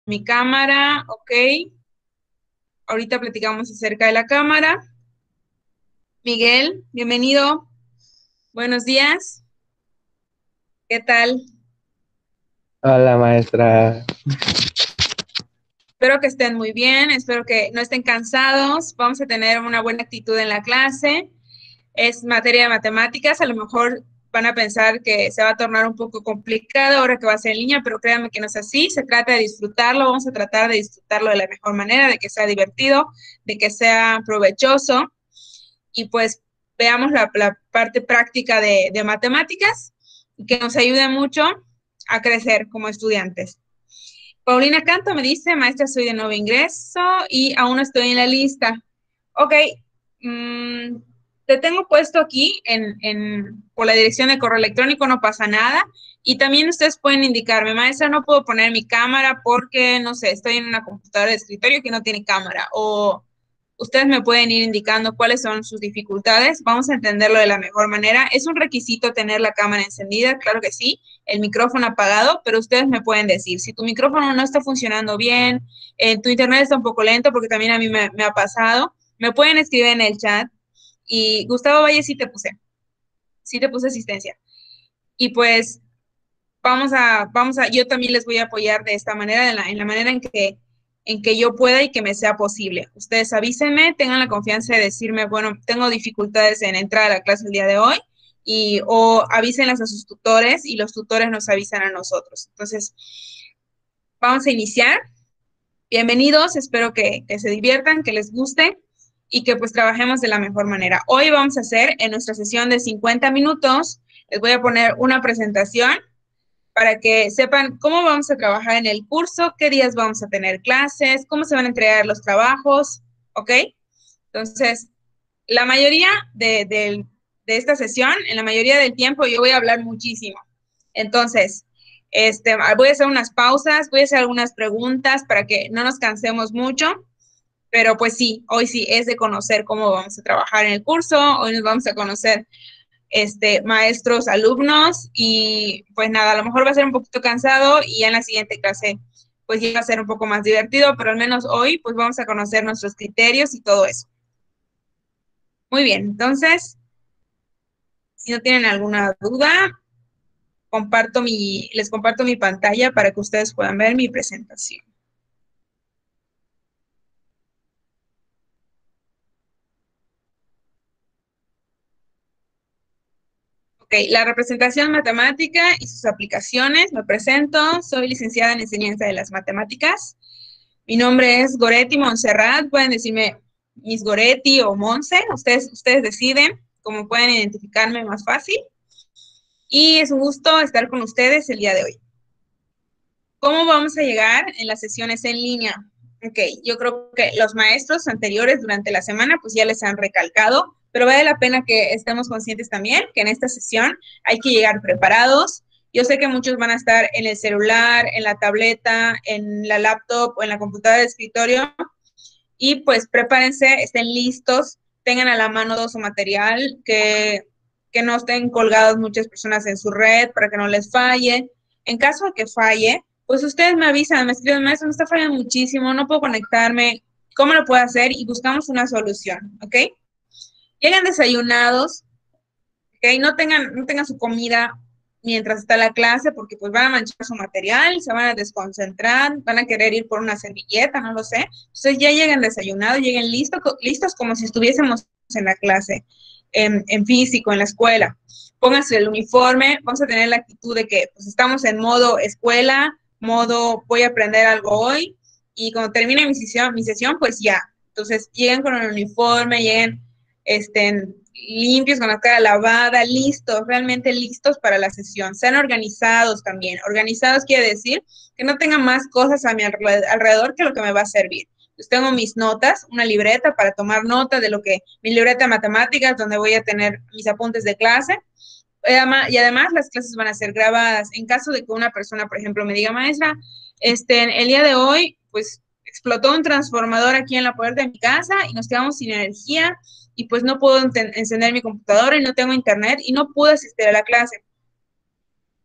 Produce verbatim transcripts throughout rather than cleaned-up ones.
Mi cámara, ok. Ahorita platicamos acerca de la cámara. Miguel, bienvenido. Buenos días. ¿Qué tal? Hola, maestra. Espero que estén muy bien, espero que no estén cansados. Vamos a tener una buena actitud en la clase. Es materia de matemáticas, a lo mejor van a pensar que se va a tornar un poco complicado ahora que va a ser en línea, pero créanme que no es así. Se trata de disfrutarlo, vamos a tratar de disfrutarlo de la mejor manera, de que sea divertido, de que sea provechoso. Y pues veamos la, la parte práctica de, de matemáticas y que nos ayude mucho a crecer como estudiantes. Paulina Canto me dice, maestra, soy de nuevo ingreso y aún no estoy en la lista. Ok, mmm, te tengo puesto aquí en, en, por la dirección de correo electrónico, no pasa nada. Y también ustedes pueden indicarme, maestra, no puedo poner mi cámara porque, no sé, estoy en una computadora de escritorio que no tiene cámara. O ustedes me pueden ir indicando cuáles son sus dificultades. Vamos a entenderlo de la mejor manera. ¿Es un requisito tener la cámara encendida? Claro que sí. El micrófono apagado, pero ustedes me pueden decir, si tu micrófono no está funcionando bien, eh, tu internet está un poco lento, porque también a mí me, me ha pasado, me pueden escribir en el chat. Y Gustavo Valle sí te puse, sí te puse asistencia. Y pues vamos a, vamos a, yo también les voy a apoyar de esta manera, en la, en la manera en que, en que yo pueda y que me sea posible. Ustedes avísenme, tengan la confianza de decirme, bueno, tengo dificultades en entrar a la clase el día de hoy, y, o avísenlas a sus tutores y los tutores nos avisan a nosotros. Entonces, vamos a iniciar. Bienvenidos, espero que, que se diviertan, que les guste y que pues trabajemos de la mejor manera. Hoy vamos a hacer en nuestra sesión de cincuenta minutos, les voy a poner una presentación para que sepan cómo vamos a trabajar en el curso, qué días vamos a tener clases, cómo se van a entregar los trabajos, ¿ok? Entonces, la mayoría de, de, de esta sesión, en la mayoría del tiempo, yo voy a hablar muchísimo. Entonces, este, voy a hacer unas pausas, voy a hacer algunas preguntas para que no nos cansemos mucho, pero pues sí, hoy sí es de conocer cómo vamos a trabajar en el curso, hoy nos vamos a conocer este, maestros, alumnos, y pues nada, a lo mejor va a ser un poquito cansado y en la siguiente clase pues ya va a ser un poco más divertido, pero al menos hoy pues vamos a conocer nuestros criterios y todo eso. Muy bien, entonces, si no tienen alguna duda, comparto mi, les comparto mi pantalla para que ustedes puedan ver mi presentación. Ok, la representación matemática y sus aplicaciones. Me presento, soy licenciada en enseñanza de las matemáticas. Mi nombre es Goretti Montserrat, pueden decirme Miss Goretti o Monse, ustedes, ustedes deciden cómo pueden identificarme más fácil. Y es un gusto estar con ustedes el día de hoy. ¿Cómo vamos a llegar en las sesiones en línea? Ok, yo creo que los maestros anteriores durante la semana pues ya les han recalcado, pero vale la pena que estemos conscientes también que en esta sesión hay que llegar preparados. Yo sé que muchos van a estar en el celular, en la tableta, en la laptop o en la computadora de escritorio, y pues prepárense, estén listos, tengan a la mano todo su material, que, que no estén colgados muchas personas en su red para que no les falle. En caso de que falle, pues ustedes me avisan, me escriben, maestro, me está fallando muchísimo, no puedo conectarme, ¿cómo lo puedo hacer? Y buscamos una solución, ¿ok? Lleguen desayunados, ¿ok? No tengan, no tengan su comida mientras está la clase, porque pues van a manchar su material, se van a desconcentrar, van a querer ir por una servilleta, no lo sé. Entonces ya lleguen desayunados, lleguen listos, listos como si estuviésemos en la clase, en, en físico, en la escuela. Pónganse el uniforme, vamos a tener la actitud de que pues estamos en modo escuela, modo voy a aprender algo hoy, y cuando termine mi sesión, mi sesión pues ya. Entonces lleguen con el uniforme, lleguen estén limpios, con la cara lavada, listos, realmente listos para la sesión. Sean organizados también. Organizados quiere decir que no tengan más cosas a mi alrededor que lo que me va a servir. Pues tengo mis notas, una libreta para tomar nota de lo que, mi libreta de matemáticas, donde voy a tener mis apuntes de clase. Y además las clases van a ser grabadas. En caso de que una persona, por ejemplo, me diga, maestra, este, el día de hoy, pues explotó un transformador aquí en la puerta de mi casa y nos quedamos sin energía y pues no puedo encender mi computadora y no tengo internet y no pude asistir a la clase.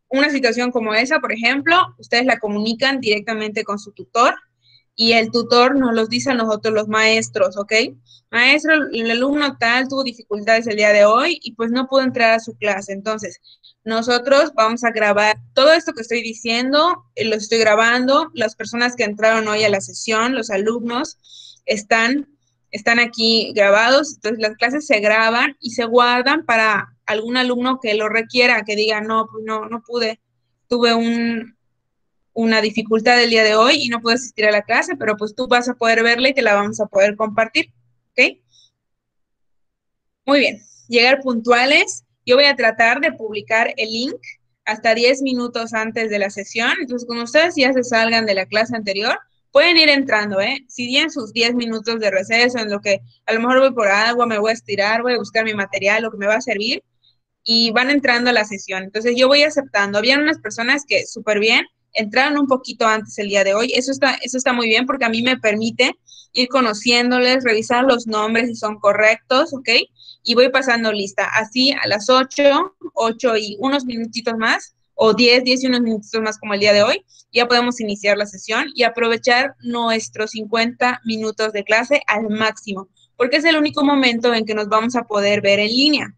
una situación como esa, por ejemplo, ustedes la comunican directamente con su tutor y el tutor nos los dice a nosotros los maestros, ¿ok? Maestro, el alumno tal tuvo dificultades el día de hoy y pues no pudo entrar a su clase. Entonces, nosotros vamos a grabar todo esto que estoy diciendo, eh, lo estoy grabando, las personas que entraron hoy a la sesión, los alumnos, están, están aquí grabados, entonces las clases se graban y se guardan para algún alumno que lo requiera, que diga, no, pues no, no pude, tuve un, una dificultad el día de hoy y no puedo asistir a la clase, pero pues tú vas a poder verla y te la vamos a poder compartir, ¿ok? Muy bien, llegar puntuales. Yo voy a tratar de publicar el link hasta diez minutos antes de la sesión, entonces cuando ustedes ya se salgan de la clase anterior, pueden ir entrando, ¿eh? Si bien sus diez minutos de receso, en lo que a lo mejor voy por agua, me voy a estirar, voy a buscar mi material, lo que me va a servir, y van entrando a la sesión. Entonces yo voy aceptando. Habían unas personas que súper bien, entraron un poquito antes el día de hoy. Eso está, eso está muy bien porque a mí me permite ir conociéndoles, revisar los nombres si son correctos, ¿ok? Y voy pasando lista. Así a las ocho, ocho y unos minutitos más, o diez, diez y unos minutitos más como el día de hoy, ya podemos iniciar la sesión y aprovechar nuestros cincuenta minutos de clase al máximo, porque es el único momento en que nos vamos a poder ver en línea.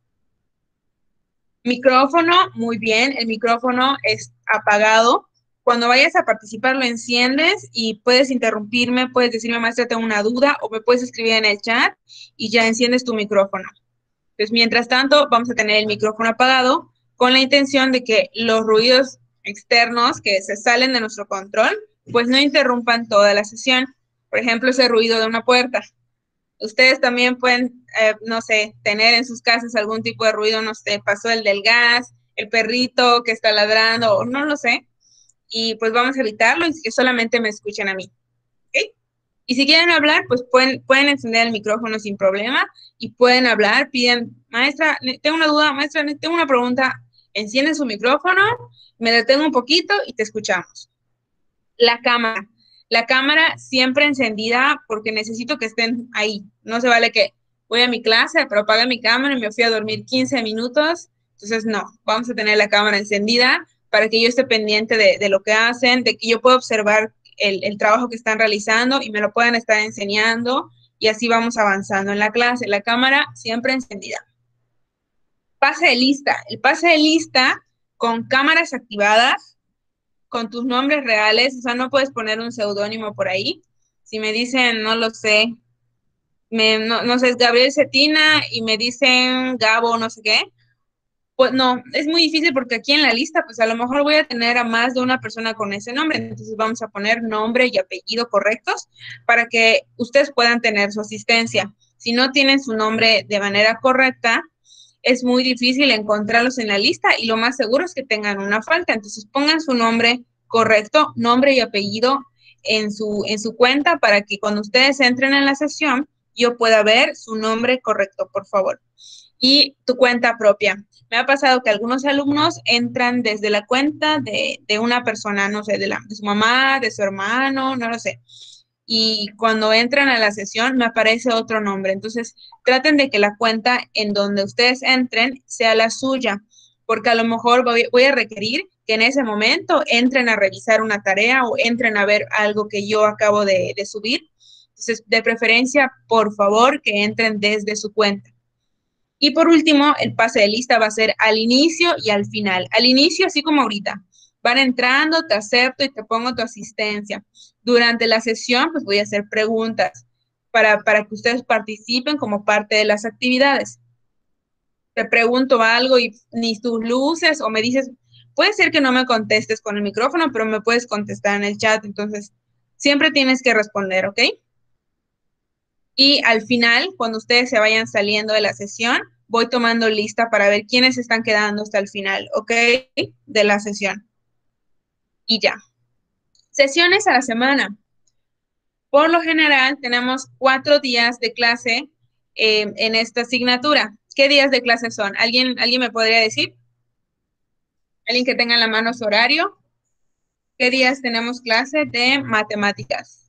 Micrófono, muy bien, el micrófono es apagado. Cuando vayas a participar lo enciendes y puedes interrumpirme, puedes decirme, maestra, tengo una duda, o me puedes escribir en el chat y ya enciendes tu micrófono. Entonces, mientras tanto, vamos a tener el micrófono apagado con la intención de que los ruidos externos que se salen de nuestro control, pues no interrumpan toda la sesión. Por ejemplo, ese ruido de una puerta. Ustedes también pueden, eh, no sé, tener en sus casas algún tipo de ruido, no sé, pasó el del gas, el perrito que está ladrando, o no lo sé, y pues vamos a evitarlo y que solamente me escuchen a mí, ¿ok? Y si quieren hablar, pues pueden, pueden encender el micrófono sin problema y pueden hablar, piden, maestra, tengo una duda, maestra, tengo una pregunta, encienden su micrófono, me detengo un poquito y te escuchamos. La cámara. La cámara siempre encendida porque necesito que estén ahí. No se vale que voy a mi clase, pero apaga mi cámara y me fui a dormir quince minutos. Entonces, no, vamos a tener la cámara encendida para que yo esté pendiente de, de lo que hacen, de que yo pueda observar el, el trabajo que están realizando y me lo puedan estar enseñando y así vamos avanzando en la clase. La cámara siempre encendida. Pase de lista. El pase de lista con cámaras activadas con tus nombres reales, o sea, no puedes poner un seudónimo por ahí. Si me dicen, no lo sé, me, no, no sé, es Gabriel Cetina y me dicen Gabo, no sé qué, pues no, es muy difícil porque aquí en la lista, pues a lo mejor voy a tener a más de una persona con ese nombre, entonces vamos a poner nombre y apellido correctos para que ustedes puedan tener su asistencia. Si no tienen su nombre de manera correcta, es muy difícil encontrarlos en la lista y lo más seguro es que tengan una falta. Entonces pongan su nombre correcto, nombre y apellido en su, en su cuenta para que cuando ustedes entren en la sesión, yo pueda ver su nombre correcto, por favor. Y tu cuenta propia. Me ha pasado que algunos alumnos entran desde la cuenta de, de una persona, no sé, de, la, de su mamá, de su hermano, no lo sé. Y cuando entran a la sesión me aparece otro nombre. Entonces, traten de que la cuenta en donde ustedes entren sea la suya, porque a lo mejor voy, voy a requerir que en ese momento entren a revisar una tarea o entren a ver algo que yo acabo de, de subir. Entonces, de preferencia, por favor, que entren desde su cuenta. Y por último, el pase de lista va a ser al inicio y al final. Al inicio, así como ahorita, van entrando, te acepto y te pongo tu asistencia. Durante la sesión, pues voy a hacer preguntas para, para que ustedes participen como parte de las actividades. Te pregunto algo y ni tus luces o me dices, puede ser que no me contestes con el micrófono, pero me puedes contestar en el chat. Entonces, siempre tienes que responder, ¿ok? Y al final, cuando ustedes se vayan saliendo de la sesión, voy tomando lista para ver quiénes están quedando hasta el final, ¿ok? De la sesión. Y ya. Sesiones a la semana. Por lo general, tenemos cuatro días de clase eh, en esta asignatura. ¿Qué días de clase son? ¿Alguien, ¿Alguien me podría decir? ¿Alguien que tenga en la mano su horario? ¿Qué días tenemos clase de matemáticas?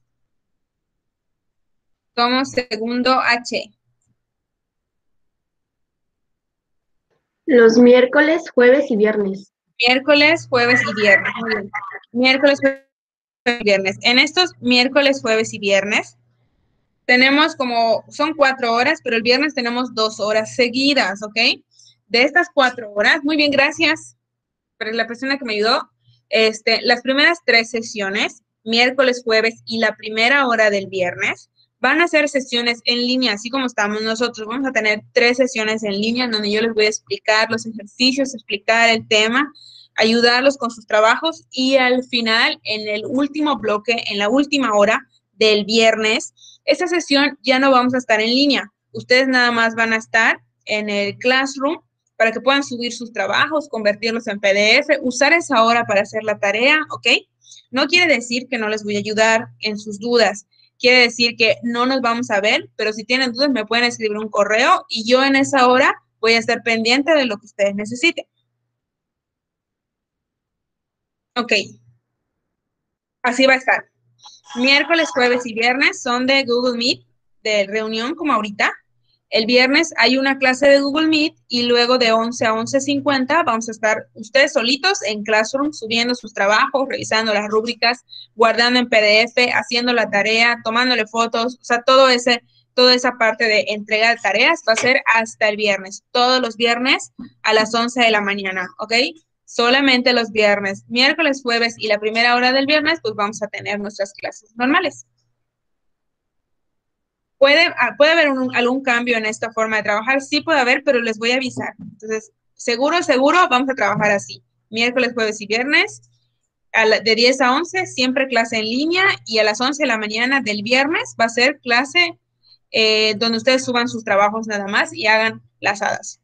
Somos segundo H. Los miércoles, jueves y viernes. Miércoles, jueves y viernes. Muy bien. Miércoles, jueves y viernes. En estos miércoles, jueves y viernes tenemos como, son cuatro horas, pero el viernes tenemos dos horas seguidas, ¿ok? De estas cuatro horas, muy bien, gracias para la persona que me ayudó. Este, las primeras tres sesiones, miércoles, jueves y la primera hora del viernes, van a ser sesiones en línea, así como estamos nosotros. Vamos a tener tres sesiones en línea donde yo les voy a explicar los ejercicios, explicar el tema, ayudarlos con sus trabajos y al final, en el último bloque, en la última hora del viernes, esa sesión ya no vamos a estar en línea. Ustedes nada más van a estar en el Classroom para que puedan subir sus trabajos, convertirlos en P D F, usar esa hora para hacer la tarea, ¿ok? No quiere decir que no les voy a ayudar en sus dudas. Quiere decir que no nos vamos a ver, pero si tienen dudas me pueden escribir un correo y yo en esa hora voy a estar pendiente de lo que ustedes necesiten. Ok. Así va a estar. Miércoles, jueves y viernes son de Google Meet, de reunión como ahorita. El viernes hay una clase de Google Meet y luego de once a once cincuenta vamos a estar ustedes solitos en Classroom subiendo sus trabajos, revisando las rúbricas, guardando en P D F, haciendo la tarea, tomándole fotos, o sea, todo ese, toda esa parte de entrega de tareas va a ser hasta el viernes, todos los viernes a las once de la mañana, ¿ok? Solamente los viernes, miércoles, jueves y la primera hora del viernes, pues vamos a tener nuestras clases normales. ¿Puede, puede haber un, algún cambio en esta forma de trabajar? Sí puede haber, pero les voy a avisar. Entonces, seguro, seguro, vamos a trabajar así. Miércoles, jueves y viernes, a la, de diez a once, siempre clase en línea, y a las once de la mañana del viernes va a ser clase eh, donde ustedes suban sus trabajos nada más y hagan las hadas.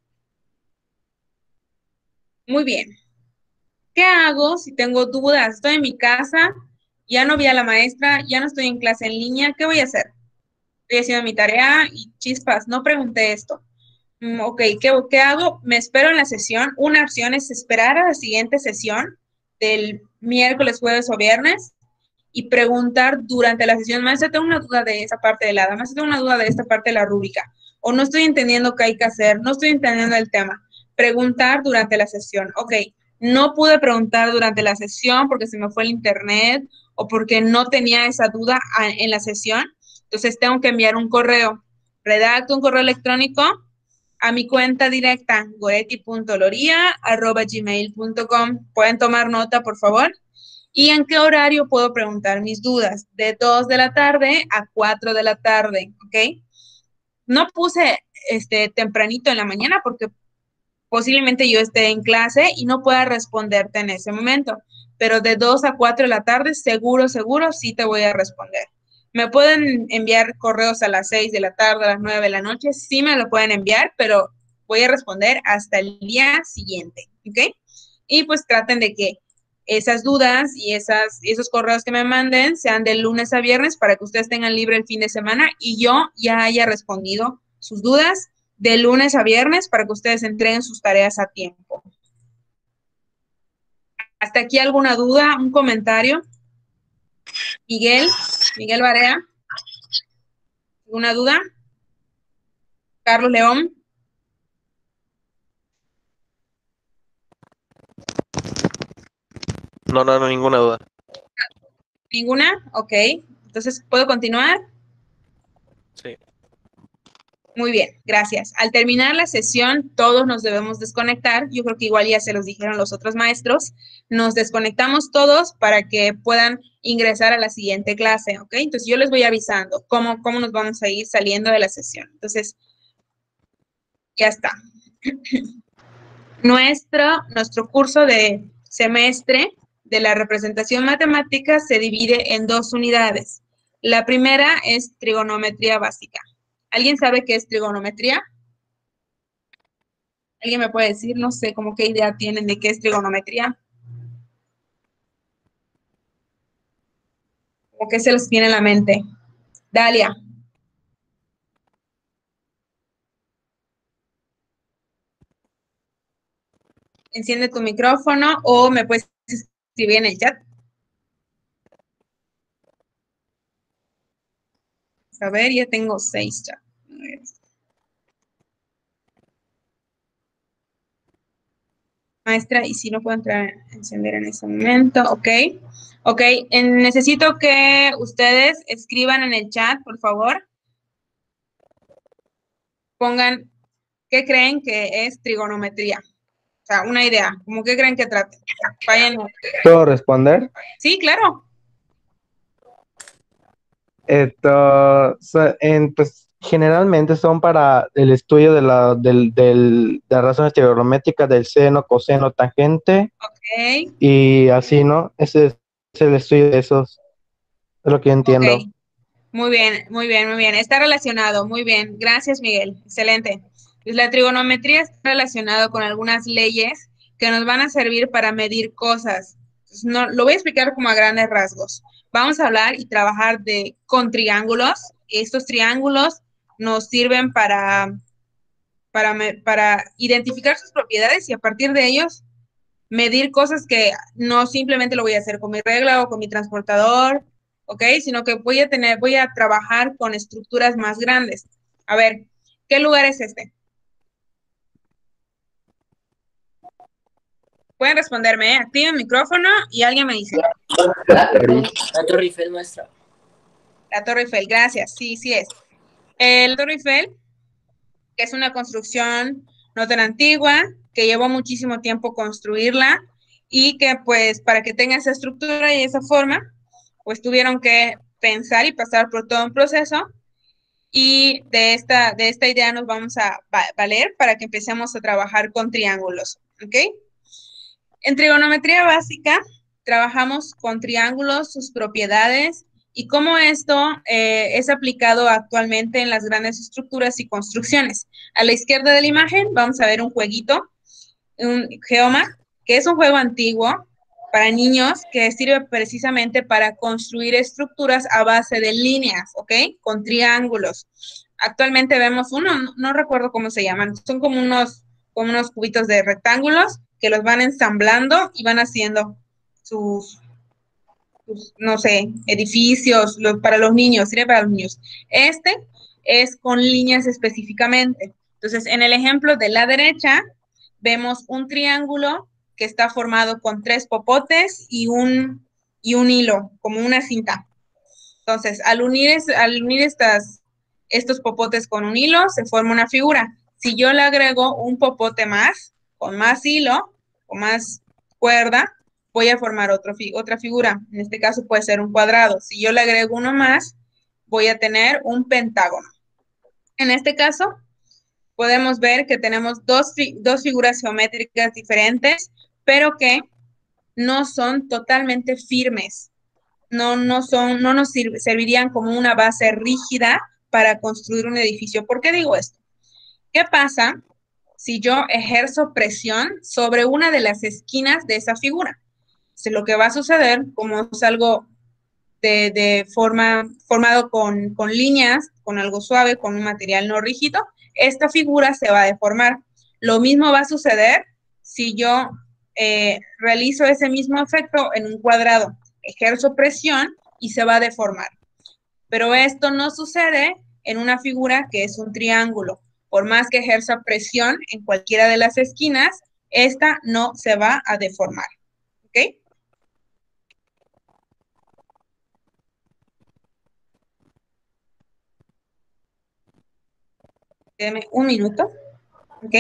Muy bien. ¿Qué hago si tengo dudas? Estoy en mi casa, ya no vi a la maestra, ya no estoy en clase en línea, ¿qué voy a hacer? Estoy haciendo mi tarea y chispas, no pregunté esto. Mm, ok, ¿qué, ¿qué hago? Me espero en la sesión. Una opción es esperar a la siguiente sesión del miércoles, jueves o viernes y preguntar durante la sesión, maestra, tengo una duda de esa parte de la A D A, maestra, tengo una duda de esta parte de la rúbrica, o no estoy entendiendo qué hay que hacer, no estoy entendiendo el tema. Preguntar durante la sesión. Ok, no pude preguntar durante la sesión porque se me fue el internet o porque no tenía esa duda en la sesión, entonces tengo que enviar un correo. Redacto un correo electrónico a mi cuenta directa, goretti punto loria arroba gmail punto com. Pueden tomar nota, por favor. ¿Y en qué horario puedo preguntar mis dudas? De dos de la tarde a cuatro de la tarde, ¿ok? No puse este tempranito en la mañana porque posiblemente yo esté en clase y no pueda responderte en ese momento, pero de dos a cuatro de la tarde, seguro, seguro, sí te voy a responder. Me pueden enviar correos a las seis de la tarde, a las nueve de la noche, sí me lo pueden enviar, pero voy a responder hasta el día siguiente, ¿ok? Y pues traten de que esas dudas y esas, esos correos que me manden sean de lunes a viernes para que ustedes tengan libre el fin de semana y yo ya haya respondido sus dudas de lunes a viernes para que ustedes entreguen sus tareas a tiempo. ¿Hasta aquí alguna duda, un comentario? Miguel, Miguel Barea, ¿alguna duda? Carlos León. No, no, no, ninguna duda. ¿Ninguna? Ok. Entonces, ¿puedo continuar? Sí. Muy bien, gracias. Al terminar la sesión, todos nos debemos desconectar. Yo creo que igual ya se los dijeron los otros maestros. Nos desconectamos todos para que puedan ingresar a la siguiente clase, ¿ok? Entonces, yo les voy avisando cómo, cómo nos vamos a ir saliendo de la sesión. Entonces, ya está. Nuestro, nuestro curso de semestre de la representación matemática se divide en dos unidades. La primera es trigonometría básica. ¿Alguien sabe qué es trigonometría? ¿Alguien me puede decir? No sé, ¿cómo qué idea tienen de qué es trigonometría? ¿O qué se les viene en la mente? Dalia. Enciende tu micrófono o me puedes escribir en el chat. A ver, ya tengo seis ya. Maestra, y si no puedo entrar a encender en ese momento, ok. Ok, en, necesito que ustedes escriban en el chat, por favor. Pongan qué creen que es trigonometría. O sea, una idea, como qué creen que trate. Vayan. ¿Puedo responder? Sí, claro. Esto, so- en, pues, generalmente son para el estudio de la, del, del, de las razones trigonométricas del seno, coseno, tangente Ok, y así, ¿no? Ese es el estudio de esos, es lo que yo ok. entiendo. Muy bien, muy bien, muy bien. Está relacionado, muy bien. Gracias, Miguel. Excelente. Pues la trigonometría está relacionado con algunas leyes que nos van a servir para medir cosas. Entonces, no, lo voy a explicar como a grandes rasgos. Vamos a hablar y trabajar de, con triángulos. Estos triángulos nos sirven para, para, me- para identificar sus propiedades y a partir de ellos medir cosas que no simplemente lo voy a hacer con mi regla o con mi transportador, ¿ok? Sino que voy a tener, voy a trabajar con estructuras más grandes. A ver, ¿qué lugar es este? Pueden responderme, ¿eh? Activen el micrófono y alguien me dice. La, la Torre Eiffel, maestra. La Torre Eiffel, gracias. Sí, sí es. El Torre Eiffel, que es una construcción no tan antigua, que llevó muchísimo tiempo construirla y que pues para que tenga esa estructura y esa forma, pues tuvieron que pensar y pasar por todo un proceso y de esta, de esta idea nos vamos a valer para que empecemos a trabajar con triángulos, ¿ok? En trigonometría básica trabajamos con triángulos, sus propiedades y cómo esto eh, es aplicado actualmente en las grandes estructuras y construcciones. A la izquierda de la imagen vamos a ver un jueguito, un Geoma, que es un juego antiguo para niños que sirve precisamente para construir estructuras a base de líneas, ¿ok? Con triángulos. Actualmente vemos uno, no, no recuerdo cómo se llaman, son como unos, como unos cubitos de rectángulos que los van ensamblando y van haciendo sus, sus no sé, edificios los, para los niños, sirve para los niños. Este es con líneas específicamente. Entonces, en el ejemplo de la derecha, vemos un triángulo que está formado con tres popotes y un, y un hilo, como una cinta. Entonces, al unir, es, al unir estas, estos popotes con un hilo, se forma una figura. Si yo le agrego un popote más, con más hilo, o más cuerda, voy a formar otro, otra figura. En este caso puede ser un cuadrado. Si yo le agrego uno más, voy a tener un pentágono. En este caso, podemos ver que tenemos dos, dos figuras geométricas diferentes, pero que no son totalmente firmes. No, no, son, no nos sirve, servirían como una base rígida para construir un edificio. ¿Por qué digo esto? ¿Qué pasa si yo ejerzo presión sobre una de las esquinas de esa figura? Entonces, lo que va a suceder, como es algo de, de forma, formado con, con líneas, con algo suave, con un material no rígido, esta figura se va a deformar. Lo mismo va a suceder si yo eh, realizo ese mismo efecto en un cuadrado. Ejerzo presión y se va a deformar. Pero esto no sucede en una figura que es un triángulo. Por más que ejerza presión en cualquiera de las esquinas, esta no se va a deformar. ¿Ok? Deme un minuto. ¿Ok?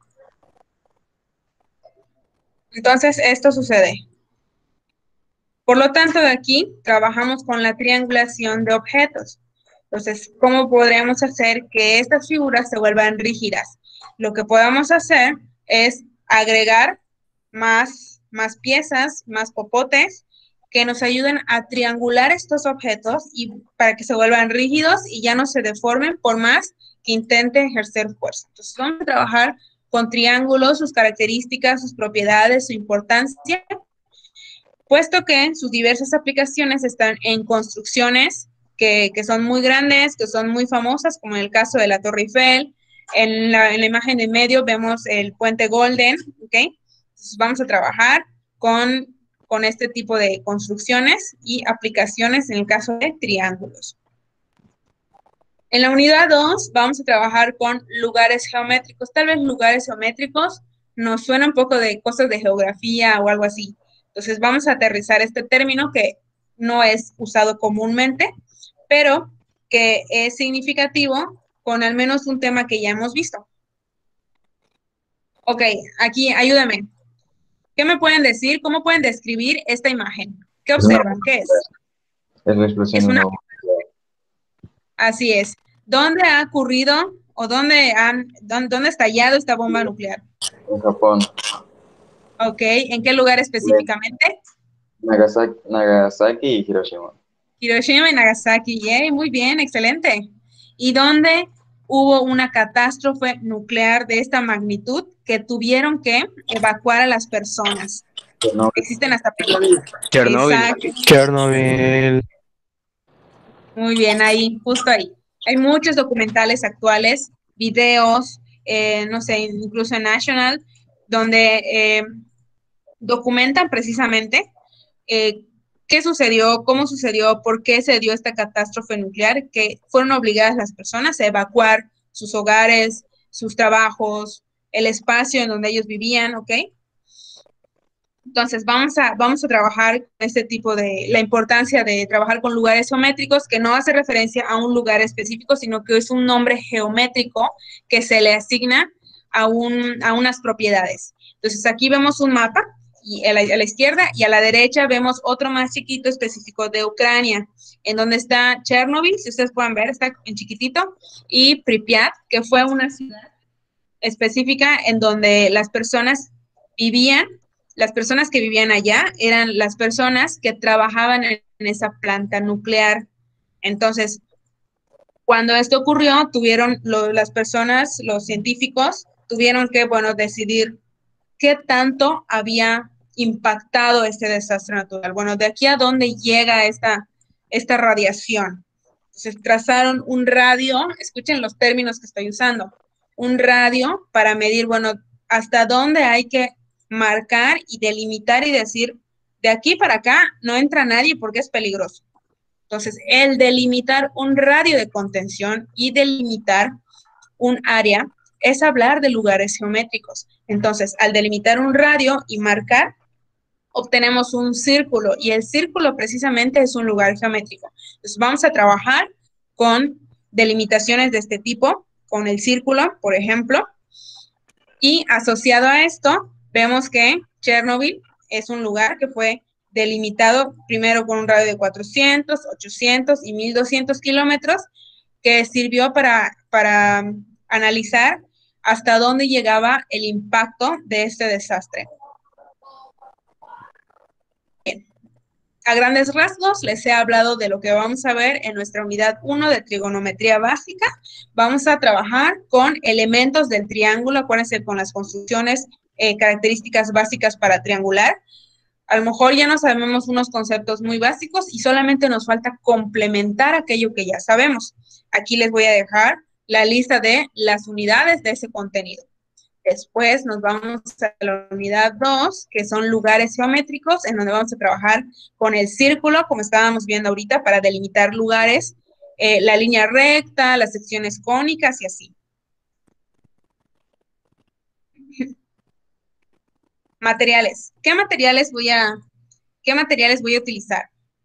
Entonces, esto sucede. Por lo tanto, de aquí trabajamos con la triangulación de objetos. Entonces, ¿cómo podríamos hacer que estas figuras se vuelvan rígidas? Lo que podamos hacer es agregar más, más piezas, más popotes, que nos ayuden a triangular estos objetos y para que se vuelvan rígidos y ya no se deformen por más que intente ejercer fuerza. Entonces, vamos a trabajar con triángulos, sus características, sus propiedades, su importancia, puesto que sus diversas aplicaciones están en construcciones que, que, son muy grandes, que son muy famosas, como en el caso de la Torre Eiffel. En la, en la imagen de medio vemos el puente Golden, ¿ok? Entonces vamos a trabajar con, con este tipo de construcciones y aplicaciones en el caso de triángulos. En la unidad dos vamos a trabajar con lugares geométricos. Tal vez lugares geométricos nos suena un poco de cosas de geografía o algo así. Entonces vamos a aterrizar este término que no es usado comúnmente, pero que es significativo con al menos un tema que ya hemos visto. Ok, aquí ayúdame. ¿Qué me pueden decir? ¿Cómo pueden describir esta imagen? ¿Qué observan? ¿Qué es? Es la explosión Es de una... una bomba Así es. ¿Dónde ha ocurrido o dónde han dónde, dónde ha estallado esta bomba nuclear? en Japón. Ok, ¿en qué lugar específicamente? Nagasaki, Nagasaki y Hiroshima. Hiroshima y Nagasaki. Yay, muy bien, excelente. ¿Y dónde hubo una catástrofe nuclear de esta magnitud que tuvieron que evacuar a las personas? Chernobyl. Existen hasta películas. Chernobyl. Exacto. Chernobyl. Muy bien, ahí, justo ahí. Hay muchos documentales actuales, videos, eh, no sé, incluso en National, donde eh, documentan precisamente eh, qué sucedió, cómo sucedió, por qué se dio esta catástrofe nuclear, que fueron obligadas las personas a evacuar sus hogares, sus trabajos, el espacio en donde ellos vivían, ¿ok? Entonces, vamos a, vamos a trabajar con este tipo de, la importancia de trabajar con lugares geométricos, que no hace referencia a un lugar específico, sino que es un nombre geométrico que se le asigna a, un, a unas propiedades. Entonces, aquí vemos un mapa, y a la, a la izquierda, y a la derecha vemos otro más chiquito específico de Ucrania, en donde está Chernobyl, si ustedes pueden ver, está en chiquitito, y Pripyat, que fue una ciudad específica en donde las personas vivían. Las personas que vivían allá eran las personas que trabajaban en esa planta nuclear. Entonces, cuando esto ocurrió, tuvieron lo, las personas, los científicos, tuvieron que, bueno, decidir qué tanto había impactado este desastre natural. Bueno, de aquí a dónde llega esta, esta radiación. Entonces, trazaron un radio, escuchen los términos que estoy usando, un radio para medir, bueno, hasta dónde hay que marcar y delimitar y decir, de aquí para acá no entra nadie porque es peligroso. Entonces, el delimitar un radio de contención y delimitar un área es hablar de lugares geométricos. Entonces, al delimitar un radio y marcar, obtenemos un círculo, y el círculo precisamente es un lugar geométrico. Entonces, vamos a trabajar con delimitaciones de este tipo, con el círculo, por ejemplo, y asociado a esto, vemos que Chernobyl es un lugar que fue delimitado primero con un radio de cuatrocientos, ochocientos y mil doscientos kilómetros, que sirvió para, para analizar hasta dónde llegaba el impacto de este desastre. Bien. A grandes rasgos les he hablado de lo que vamos a ver en nuestra unidad uno de trigonometría básica. Vamos a trabajar con elementos del triángulo, acuérdense, con las construcciones, eh, características básicas para triangular. A lo mejor ya no sabemos unos conceptos muy básicos y solamente nos falta complementar aquello que ya sabemos. Aquí les voy a dejar la lista de las unidades de ese contenido. Después nos vamos a la unidad dos, que son lugares geométricos, en donde vamos a trabajar con el círculo, como estábamos viendo ahorita, para delimitar lugares, eh, la línea recta, las secciones cónicas y así. Materiales. ¿Qué materiales voy a, qué materiales voy a utilizar?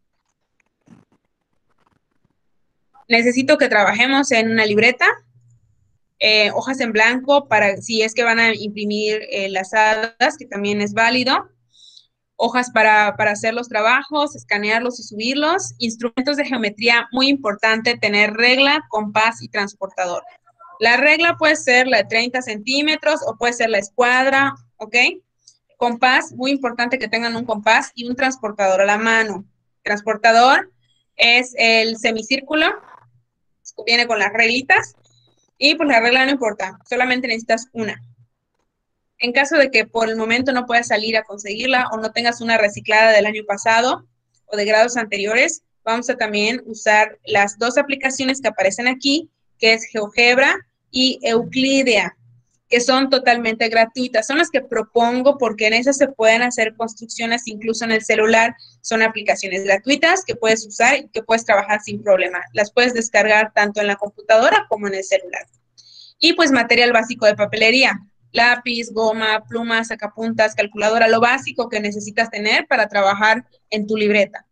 Necesito que trabajemos en una libreta, eh, hojas en blanco para si es que van a imprimir eh, las hadas, que también es válido, hojas para, para hacer los trabajos, escanearlos y subirlos, instrumentos de geometría, muy importante tener regla, compás y transportador. La regla puede ser la de treinta centímetros o puede ser la escuadra, ¿ok? Compás, muy importante que tengan un compás y un transportador a la mano. Transportador es el semicírculo, viene con las reglitas, y pues la regla no importa, solamente necesitas una. En caso de que por el momento no puedas salir a conseguirla o no tengas una reciclada del año pasado o de grados anteriores, vamos a también usar las dos aplicaciones que aparecen aquí, que es GeoGebra y Euclidea, que son totalmente gratuitas. Son las que propongo porque en esas se pueden hacer construcciones incluso en el celular. Son aplicaciones gratuitas que puedes usar y que puedes trabajar sin problema. Las puedes descargar tanto en la computadora como en el celular. Y pues material básico de papelería. lápiz, goma, pluma, sacapuntas, calculadora, lo básico que necesitas tener para trabajar en tu libreta.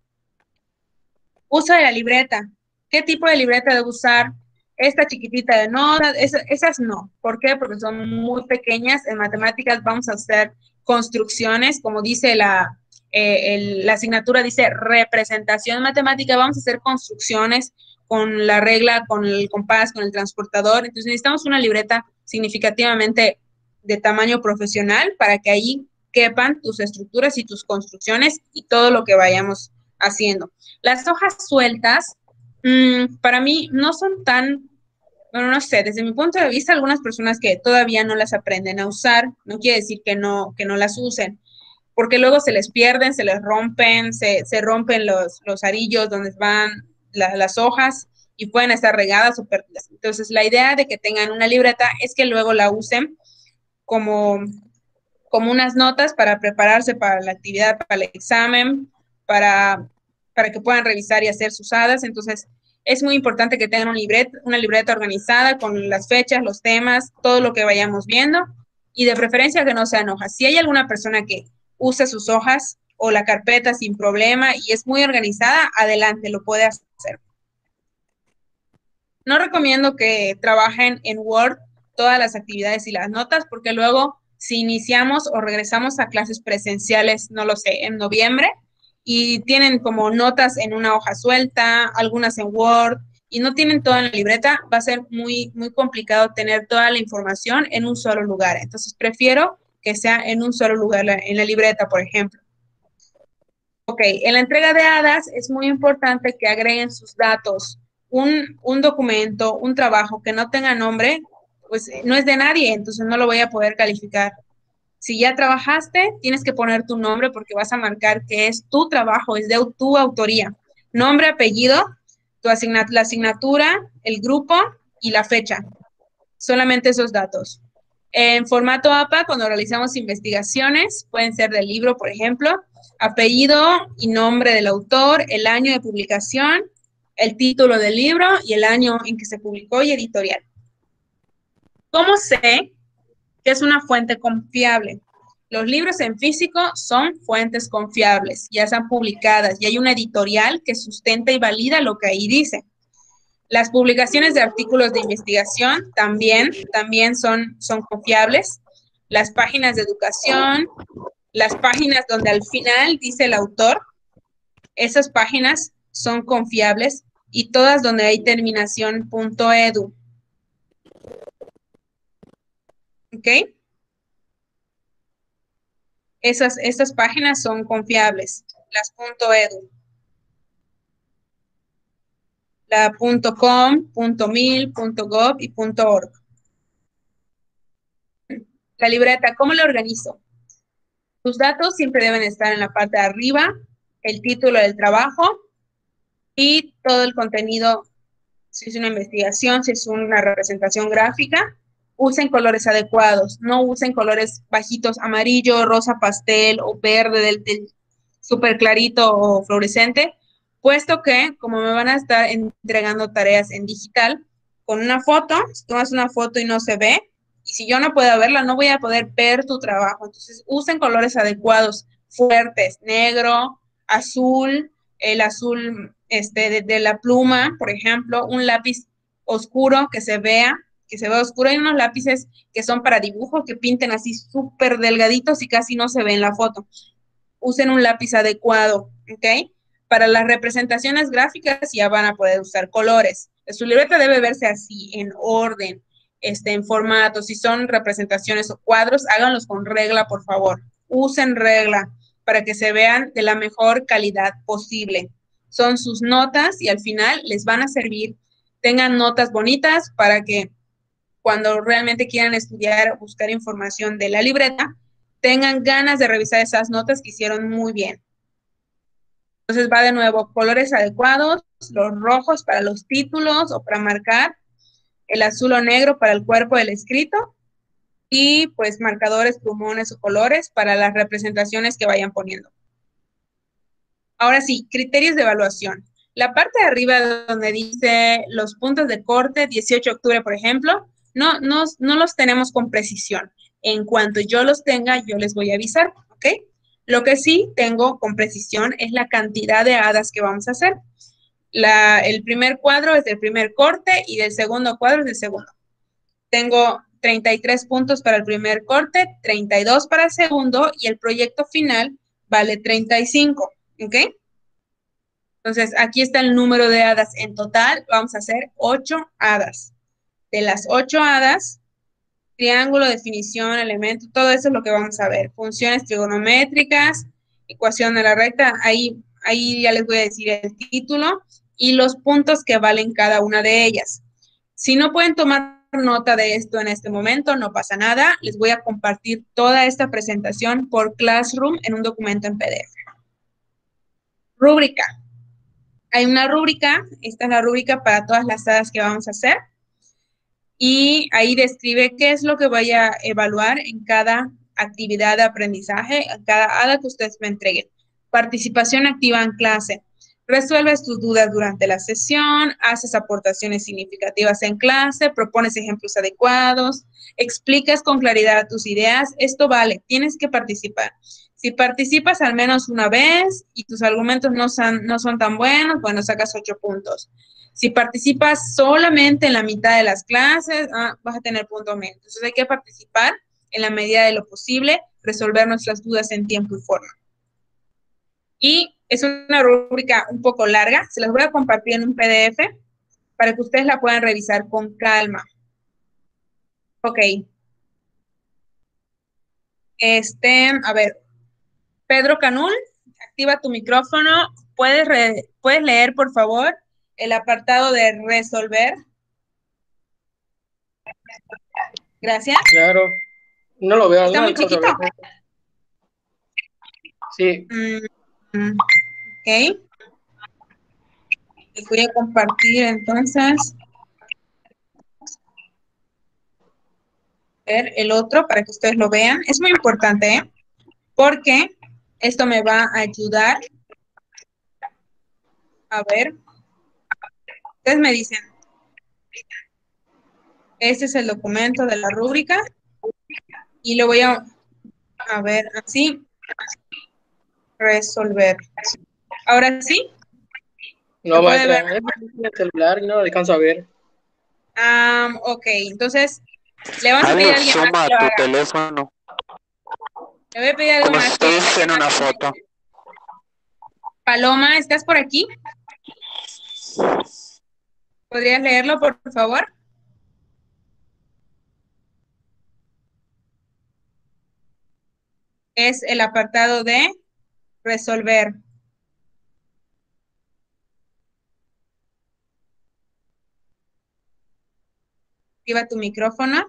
Uso de la libreta. ¿Qué tipo de libreta debo usar? Esta chiquitita de notas, esas, esas no. ¿Por qué? Porque son muy pequeñas. En matemáticas vamos a hacer construcciones, como dice la, eh, el, la asignatura, dice representación matemática, vamos a hacer construcciones con la regla, con el compás, con el transportador. Entonces necesitamos una libreta significativamente de tamaño profesional para que ahí quepan tus estructuras y tus construcciones y todo lo que vayamos haciendo. Las hojas sueltas, mmm, para mí no son tan, bueno, no sé, desde mi punto de vista, algunas personas que todavía no las aprenden a usar, no quiere decir que no, que no las usen, porque luego se les pierden, se les rompen, se, se rompen los, los arillos donde van la, las hojas y pueden estar regadas o perdidas. Entonces, la idea de que tengan una libreta es que luego la usen como, como unas notas para prepararse para la actividad, para el examen, para, para que puedan revisar y hacer sus hadas. Entonces, es muy importante que tengan un libreta, una libreta organizada con las fechas, los temas, todo lo que vayamos viendo, y de preferencia que no sean hojas. Si hay alguna persona que usa sus hojas o la carpeta sin problema y es muy organizada, adelante, lo puede hacer. No recomiendo que trabajen en Word todas las actividades y las notas, porque luego si iniciamos o regresamos a clases presenciales, no lo sé, en noviembre, y tienen como notas en una hoja suelta, algunas en Word, y no tienen todo en la libreta, va a ser muy, muy complicado tener toda la información en un solo lugar. Entonces, prefiero que sea en un solo lugar, en la libreta, por ejemplo. Ok, en la entrega de hadas es muy importante que agreguen sus datos. Un, un documento, un trabajo que no tenga nombre, pues no es de nadie, entonces no lo voy a poder calificar. Si ya trabajaste, tienes que poner tu nombre porque vas a marcar que es tu trabajo, es de tu autoría. Nombre, apellido, tu asignat la asignatura, el grupo y la fecha. Solamente esos datos. En formato A P A, cuando realizamos investigaciones, pueden ser del libro, por ejemplo, apellido y nombre del autor, el año de publicación, el título del libro y el año en que se publicó y editorial. ¿Cómo sé que es una fuente confiable? Los libros en físico son fuentes confiables, ya están publicadas y hay una editorial que sustenta y valida lo que ahí dice. Las publicaciones de artículos de investigación también, también son, son confiables. Las páginas de educación, las páginas donde al final dice el autor, esas páginas son confiables y todas donde hay terminación .edu. ¿Ok? Esas, esas páginas son confiables, las .edu. La .com, .mil, .gov y .org. La libreta, ¿cómo la organizo? Tus datos siempre deben estar en la parte de arriba, el título del trabajo y todo el contenido, si es una investigación, si es una representación gráfica, usen colores adecuados, no usen colores bajitos, amarillo, rosa pastel o verde del, del súper clarito o fluorescente, puesto que como me van a estar entregando tareas en digital, con una foto, si tomas una foto y no se ve, y si yo no puedo verla, no voy a poder ver tu trabajo. Entonces, usen colores adecuados, fuertes, negro, azul, el azul este, de, de la pluma, por ejemplo, un lápiz oscuro que se vea, que se vea oscuro. Hay unos lápices que son para dibujo, que pinten así súper delgaditos y casi no se ve en la foto. Usen un lápiz adecuado, ¿ok? Para las representaciones gráficas ya van a poder usar colores. Su libreta debe verse así, en orden, este, en formato. Si son representaciones o cuadros, háganlos con regla, por favor. Usen regla para que se vean de la mejor calidad posible. Son sus notas y al final les van a servir. Tengan notas bonitas para que cuando realmente quieran estudiar o buscar información de la libreta, tengan ganas de revisar esas notas que hicieron muy bien. Entonces va de nuevo, colores adecuados, los rojos para los títulos o para marcar, el azul o negro para el cuerpo del escrito y pues marcadores, plumones o colores para las representaciones que vayan poniendo. Ahora sí, criterios de evaluación. La parte de arriba donde dice los puntos de corte, dieciocho de octubre, por ejemplo, no, no, no los tenemos con precisión. En cuanto yo los tenga, yo les voy a avisar, ¿ok? Lo que sí tengo con precisión es la cantidad de hadas que vamos a hacer. La, el primer cuadro es del primer corte y del segundo cuadro es del segundo. Tengo treinta y tres puntos para el primer corte, treinta y dos para el segundo y el proyecto final vale treinta y cinco, ¿ok? Entonces, aquí está el número de hadas. En total, vamos a hacer ocho hadas. De las ocho hadas, triángulo, definición, elemento, todo eso es lo que vamos a ver. Funciones trigonométricas, ecuación de la recta, ahí, ahí ya les voy a decir el título y los puntos que valen cada una de ellas. Si no pueden tomar nota de esto en este momento, no pasa nada. Les voy a compartir toda esta presentación por Classroom en un documento en P D F. Rúbrica. Hay una rúbrica, esta es la rúbrica para todas las hadas que vamos a hacer. Y ahí describe qué es lo que voy a evaluar en cada actividad de aprendizaje, en cada hada que ustedes me entreguen. Participación activa en clase. Resuelves tus dudas durante la sesión, haces aportaciones significativas en clase, propones ejemplos adecuados, explicas con claridad tus ideas. Esto vale, tienes que participar. Si participas al menos una vez y tus argumentos no son, no son tan buenos, bueno, sacas ocho puntos. Si participas solamente en la mitad de las clases, ah, vas a tener punto menos. Entonces hay que participar en la medida de lo posible, resolver nuestras dudas en tiempo y forma. Y es una rúbrica un poco larga, se las voy a compartir en un P D F para que ustedes la puedan revisar con calma. Ok. Este, a ver, Pedro Canul, activa tu micrófono. ¿Puedes, re, ¿Puedes leer, por favor, el apartado de resolver? Gracias. Claro. No lo veo. ¿Está no muy chiquito? Sí. Mm, ok. Les voy a compartir entonces el otro para que ustedes lo vean. Es muy importante, ¿eh? Porque esto me va a ayudar. A ver. Ustedes me dicen. Este es el documento de la rúbrica. Y lo voy a, a ver así. Resolver. Ahora sí. No, maestra, es el celular y no lo alcanzo a ver. Um, ok, entonces le vamos a pedir a alguien más Suma que lo tu haga. teléfono. Le voy a pedir a alguien Como más si que estuvieses en una foto. Paloma, ¿estás por aquí? ¿Podrías leerlo, por favor? Es el apartado de resolver. Activa tu micrófono.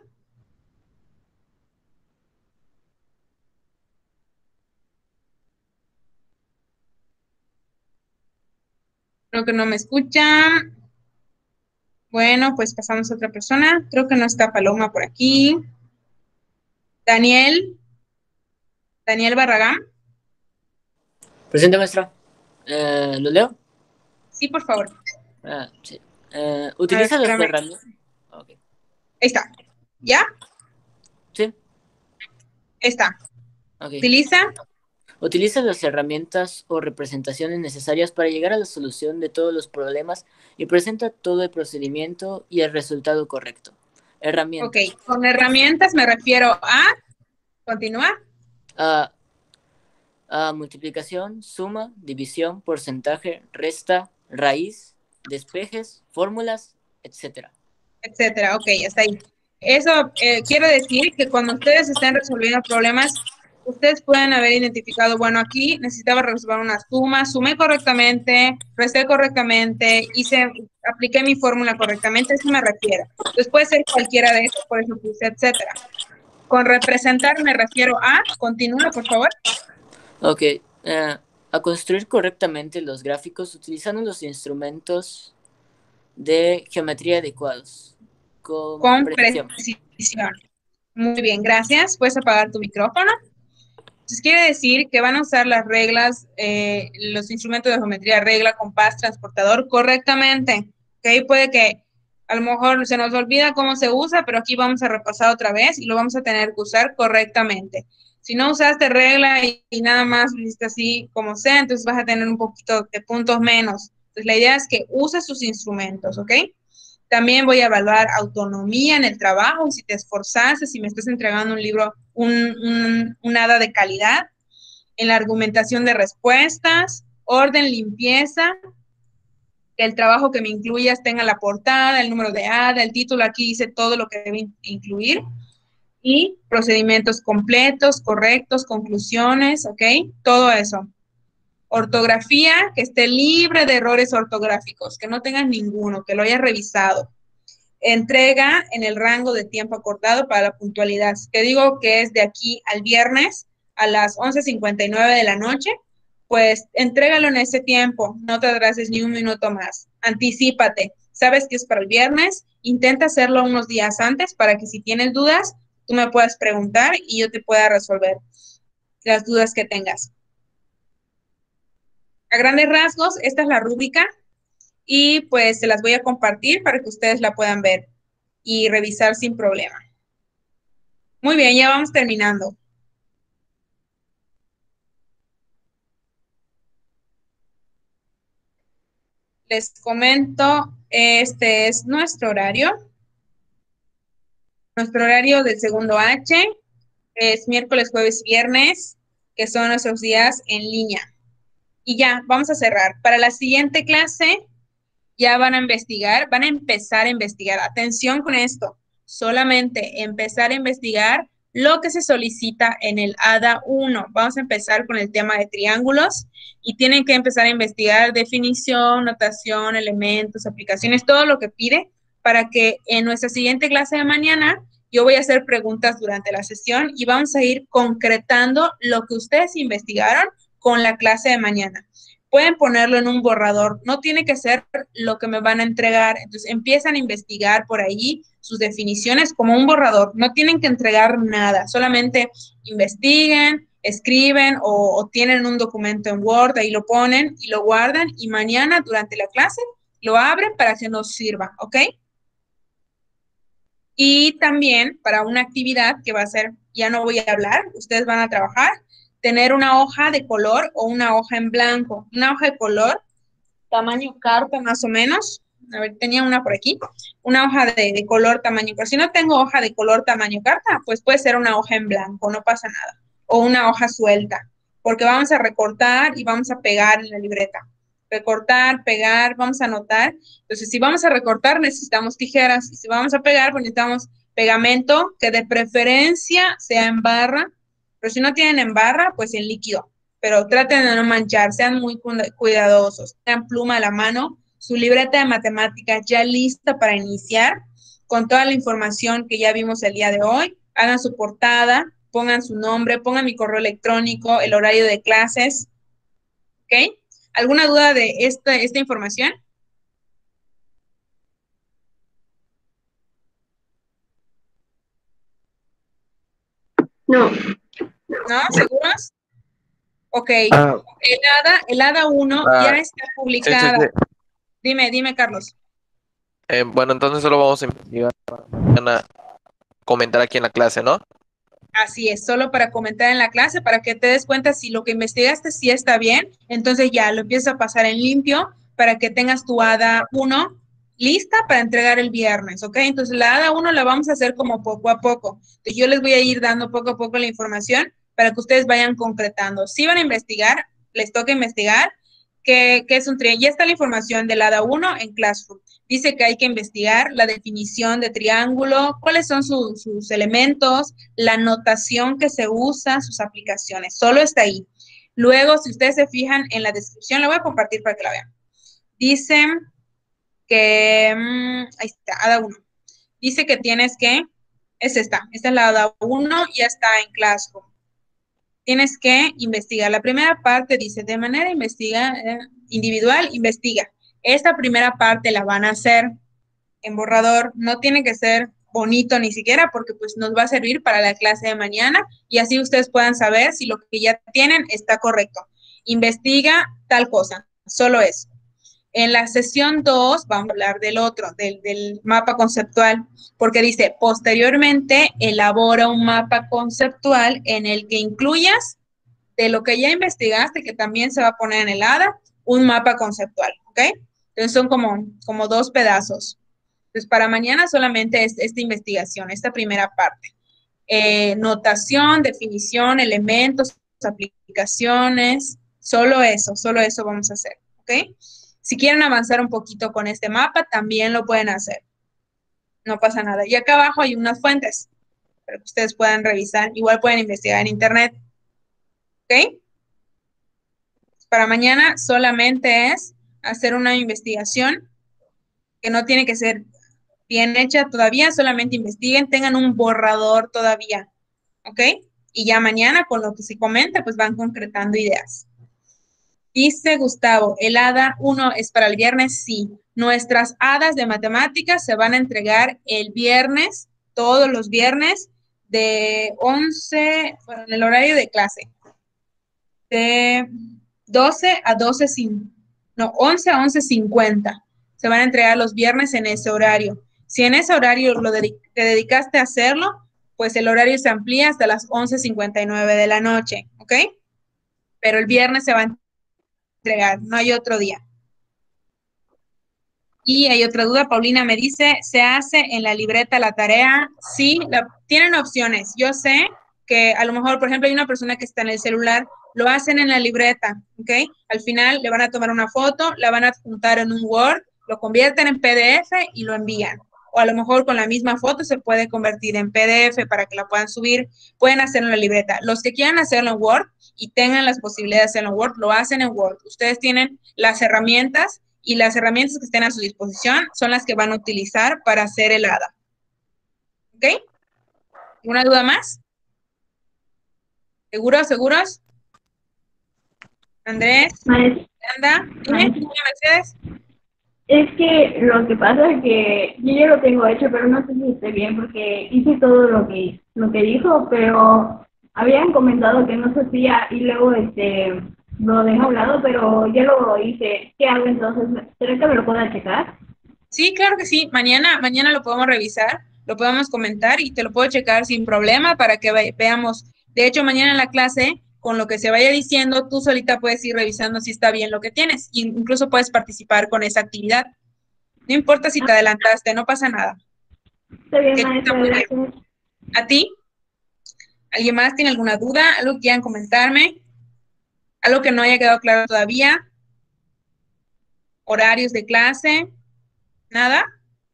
Creo que no me escuchan. Bueno, pues pasamos a otra persona. Creo que no está Paloma por aquí. Daniel. Daniel Barragán. Presente, maestra. Eh, ¿Lo leo? Sí, por favor. Ah, sí. Eh, utiliza las herramientas. Okay. Ahí está. ¿Ya? Sí. Ahí está. Okay. Utiliza. Utiliza las herramientas o representaciones necesarias para llegar a la solución de todos los problemas y presenta todo el procedimiento y el resultado correcto. Herramientas. Ok, con herramientas me refiero a... Continuar. A, a multiplicación, suma, división, porcentaje, resta, raíz, despejes, fórmulas, etcétera. Etcétera, ok, hasta ahí. Eso eh, quiere decir que cuando ustedes estén resolviendo problemas, ustedes pueden haber identificado, bueno, aquí necesitaba resolver una suma, sumé correctamente, resté correctamente, hice, apliqué mi fórmula correctamente, a eso me refiero. Entonces puede ser cualquiera de estos, por eso puse etcétera. Con representar me refiero a, continúa por favor. Ok, uh, a construir correctamente los gráficos utilizando los instrumentos de geometría adecuados. Con, Con precisión. precisión. Muy bien, gracias. Puedes apagar tu micrófono. Entonces quiere decir que van a usar las reglas, eh, los instrumentos de geometría, regla, compás, transportador correctamente. ¿Ok? Puede que A lo mejor se nos olvida cómo se usa, pero aquí vamos a repasar otra vez y lo vamos a tener que usar correctamente. Si no usaste regla y, y nada más lo hiciste así como sea, entonces vas a tener un poquito de puntos menos. Entonces la idea es que uses sus instrumentos, ¿ok? También voy a evaluar autonomía en el trabajo, si te esforzaste, si me estás entregando un libro, un, un, un hada de calidad, en la argumentación de respuestas, orden, limpieza, que el trabajo que me incluyas tenga la portada, el número de hada, el título, aquí dice todo lo que debe incluir, y procedimientos completos, correctos, conclusiones, ¿ok? Todo eso. Ortografía, que esté libre de errores ortográficos, que no tengas ninguno, que lo hayas revisado. Entrega en el rango de tiempo acordado para la puntualidad. Te digo que es de aquí al viernes a las once cincuenta y nueve de la noche, pues entrégalo en ese tiempo, no te atrases ni un minuto más. Anticípate, sabes que es para el viernes, intenta hacerlo unos días antes para que si tienes dudas, tú me puedas preguntar y yo te pueda resolver las dudas que tengas. A grandes rasgos, esta es la rúbrica y pues se las voy a compartir para que ustedes la puedan ver y revisar sin problema. Muy bien, ya vamos terminando. Les comento, este es nuestro horario. Nuestro horario del segundo H es miércoles, jueves, viernes, que son nuestros días en línea. Y ya, vamos a cerrar. Para la siguiente clase, ya van a investigar, van a empezar a investigar. Atención con esto, solamente empezar a investigar lo que se solicita en el hada uno. Vamos a empezar con el tema de triángulos y tienen que empezar a investigar definición, notación, elementos, aplicaciones, todo lo que pide para que en nuestra siguiente clase de mañana yo voy a hacer preguntas durante la sesión y vamos a ir concretando lo que ustedes investigaron con la clase de mañana. Pueden ponerlo en un borrador, no tiene que ser lo que me van a entregar, entonces empiezan a investigar por ahí sus definiciones como un borrador, no tienen que entregar nada, solamente investiguen, escriben o, o tienen un documento en Word, ahí lo ponen y lo guardan y mañana durante la clase lo abren para que nos sirva, ¿ok? Y también para una actividad que va a ser, ya no voy a hablar, ustedes van a trabajar, tener una hoja de color o una hoja en blanco. Una hoja de color, tamaño carta más o menos. A ver, tenía una por aquí. Una hoja de, de color tamaño carta. Si no tengo hoja de color tamaño carta, pues puede ser una hoja en blanco, no pasa nada. O una hoja suelta, porque vamos a recortar y vamos a pegar en la libreta. Recortar, pegar, vamos a anotar. Entonces, si vamos a recortar, necesitamos tijeras. Y si vamos a pegar, pues necesitamos pegamento, que de preferencia sea en barra. Pero si no tienen en barra, pues en líquido. Pero traten de no manchar, sean muy cuidadosos. Tengan pluma a la mano, su libreta de matemáticas ya lista para iniciar, con toda la información que ya vimos el día de hoy. Hagan su portada, pongan su nombre, pongan mi correo electrónico, el horario de clases. ¿Ok? ¿Alguna duda de esta, esta información? No. ¿No? ¿Seguros? Ok. Ah, El hada, el hada uno Ah, ya está publicada. sí, sí, sí. Dime, dime, Carlos. Eh, bueno, entonces solo vamos a investigar para mañana comentar aquí en la clase, ¿no? Así es, solo para comentar en la clase, para que te des cuenta si lo que investigaste sí está bien, entonces ya lo empiezas a pasar en limpio para que tengas tu hada uno lista para entregar el viernes, ¿ok? Entonces la hada uno la vamos a hacer como poco a poco. Entonces yo les voy a ir dando poco a poco la información para que ustedes vayan concretando. Si van a investigar, les toca investigar qué, qué es un triángulo. Ya está la información del hada uno en Classroom. Dice que hay que investigar la definición de triángulo, cuáles son su, sus elementos, la notación que se usa, sus aplicaciones. Solo está ahí. Luego, si ustedes se fijan en la descripción, la voy a compartir para que la vean. Dicen que, mmm, ahí está, hada uno. Dice que tienes que, es esta, esta es la hada uno, ya está en Classroom. Tienes que investigar. La primera parte dice, de manera investiga, eh, individual, investiga. Esta primera parte la van a hacer en borrador, no tiene que ser bonito ni siquiera porque pues nos va a servir para la clase de mañana y así ustedes puedan saber si lo que ya tienen está correcto. Investiga tal cosa, solo eso. En la sesión dos vamos a hablar del otro, del, del mapa conceptual, porque dice, posteriormente elabora un mapa conceptual en el que incluyas de lo que ya investigaste, que también se va a poner en el A D A, un mapa conceptual, ¿ok? Entonces son como, como dos pedazos. Entonces para mañana solamente es esta investigación, esta primera parte. Eh, notación, definición, elementos, aplicaciones, solo eso, solo eso vamos a hacer, ¿ok? Si quieren avanzar un poquito con este mapa, también lo pueden hacer. No pasa nada. Y acá abajo hay unas fuentes para que ustedes puedan revisar. Igual pueden investigar en internet. ¿Ok? Para mañana solamente es hacer una investigación que no tiene que ser bien hecha todavía, solamente investiguen, tengan un borrador todavía. ¿Ok? Y ya mañana con lo que se comenta, pues van concretando ideas. Dice Gustavo, ¿el A D A uno es para el viernes? Sí. Nuestras hadas de matemáticas se van a entregar el viernes, todos los viernes, de once, bueno, en el horario de clase, de doce a doce, no, once a once cincuenta. Se van a entregar los viernes en ese horario. Si en ese horario lo dedic te dedicaste a hacerlo, pues el horario se amplía hasta las once cincuenta y nueve de la noche, ¿ok? Pero el viernes se va a entregar, no hay otro día. Y hay otra duda, Paulina me dice, ¿se hace en la libreta la tarea? Sí, la, tienen opciones. Yo sé que a lo mejor, por ejemplo, hay una persona que está en el celular, lo hacen en la libreta, ¿ok? Al final le van a tomar una foto, la van a adjuntar en un Word, lo convierten en P D F y lo envían. O a lo mejor con la misma foto se puede convertir en P D F para que la puedan subir. Pueden hacerlo en la libreta. Los que quieran hacerlo en Word y tengan las posibilidades de hacerlo en Word, lo hacen en Word. Ustedes tienen las herramientas y las herramientas que estén a su disposición son las que van a utilizar para hacer el A D A. ¿Ok? ¿Alguna duda más? ¿Seguros? ¿Seguros? Andrés, Maestra, Anda, dime, maestra, Mercedes. es que lo que pasa es que yo ya lo tengo hecho, pero no sé si esté bien porque hice todo lo que lo que dijo, pero habían comentado que no se hacía y luego este lo dejé a un lado, pero ya lo hice. ¿Qué hago entonces? ¿Será que me lo pueda checar? Sí, claro que sí. Mañana, mañana lo podemos revisar, lo podemos comentar y te lo puedo checar sin problema para que ve veamos. De hecho, mañana en la clase, con lo que se vaya diciendo, tú solita puedes ir revisando si está bien lo que tienes. Y incluso puedes participar con esa actividad. No importa si te adelantaste, no pasa nada. Está bien, Eso está maestra, muy bien. gracias. ¿A ti? ¿Alguien más tiene alguna duda? ¿Algo que quieran comentarme? ¿Algo que no haya quedado claro todavía? ¿Horarios de clase? ¿Nada?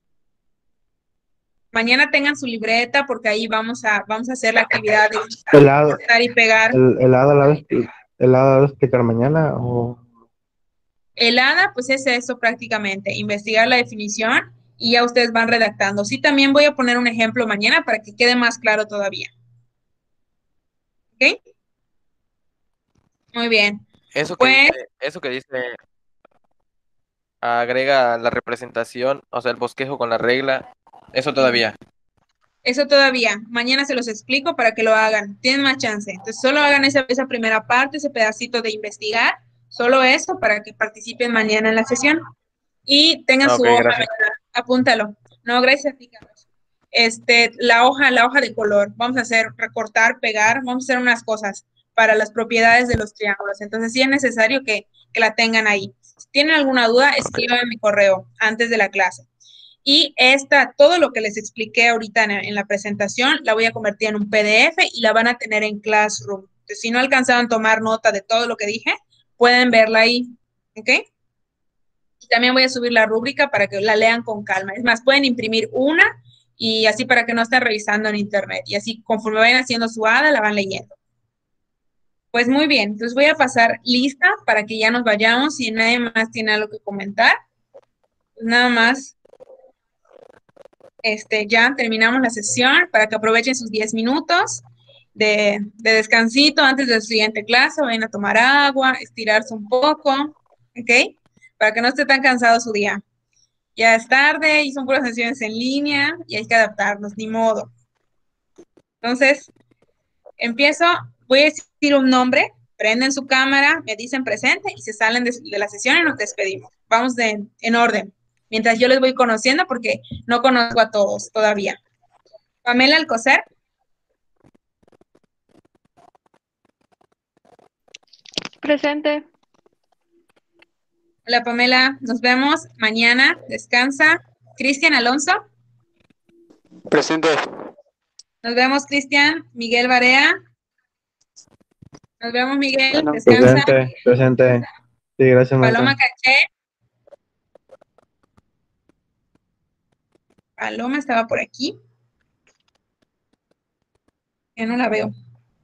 Mañana tengan su libreta porque ahí vamos a, vamos a hacer la actividad de El A D A, cortar y pegar. el, el A D A la va a expli- el A D A la va a explicar mañana o El A D A, pues es eso prácticamente, investigar la definición y ya ustedes van redactando. Sí, también voy a poner un ejemplo mañana para que quede más claro todavía. ¿Ok? Muy bien. Eso que Pues dice, eso que dice, agrega la representación, o sea, el bosquejo con la regla, eso todavía. eso todavía. Mañana se los explico para que lo hagan. Tienen más chance. Entonces, solo hagan esa, esa primera parte, ese pedacito de investigar. Solo eso para que participen mañana en la sesión. Y tengan Ah, su ok, hoja, gracias. ¿verdad? Apúntalo. No, gracias a ti, Carlos. Este, la hoja, la hoja de color. Vamos a hacer recortar, pegar, vamos a hacer unas cosas para las propiedades de los triángulos. Entonces, sí es necesario que, que la tengan ahí. Si tienen alguna duda, escriban en mi correo antes de la clase. Y esta, todo lo que les expliqué ahorita en, en la presentación, la voy a convertir en un P D F y la van a tener en Classroom. Entonces, si no alcanzaron a tomar nota de todo lo que dije, pueden verla ahí. ¿Ok? Y también voy a subir la rúbrica para que la lean con calma. Es más, pueden imprimir una y así para que no estén revisando en internet. Y así conforme vayan haciendo su A D A, la van leyendo. Pues muy bien, entonces voy a pasar lista para que ya nos vayamos. Si nadie más tiene algo que comentar, pues nada más, este, ya terminamos la sesión para que aprovechen sus diez minutos de, de descansito antes de su siguiente clase. Vayan a tomar agua, estirarse un poco, ¿ok? Para que no esté tan cansado su día. Ya es tarde y son puras sesiones en línea y hay que adaptarnos, ni modo. Entonces, empiezo, voy a decir un nombre, prenden su cámara, me dicen presente y se salen de, de la sesión y nos despedimos. vamos de, en orden, mientras yo les voy conociendo porque no conozco a todos todavía. Pamela Alcocer. Presente. Hola Pamela, nos vemos mañana, descansa. Cristian Alonso. Presente. Nos vemos Cristian. Miguel Barea. Nos vemos Miguel, Bueno, descansa. presente, presente. Sí, gracias, Paloma maestra. Caché. Paloma estaba por aquí. Ya no la veo.